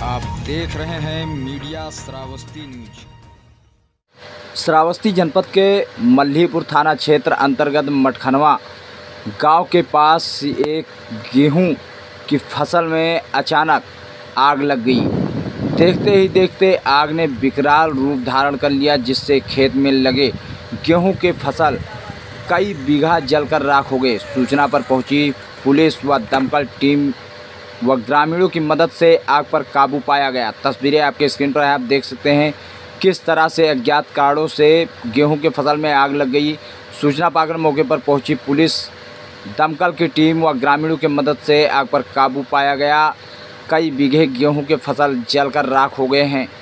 आप देख रहे हैं मीडिया श्रावस्ती न्यूज। श्रावस्ती जनपद के मल्हीपुर थाना क्षेत्र अंतर्गत मटखनवा गांव के पास एक गेहूं की फसल में अचानक आग लग गई। देखते ही देखते आग ने विकराल रूप धारण कर लिया, जिससे खेत में लगे गेहूं के फसल कई बीघा जलकर राख हो गए। सूचना पर पहुंची पुलिस व दमकल टीम व ग्रामीणों की मदद से आग पर काबू पाया गया। तस्वीरें आपके स्क्रीन पर आप देख सकते हैं किस तरह से अज्ञात कारणों से गेहूं के फसल में आग लग गई। सूचना पाकर मौके पर पहुंची पुलिस, दमकल की टीम व ग्रामीणों की मदद से आग पर काबू पाया गया। कई बीघे गेहूं के फसल जलकर राख हो गए हैं।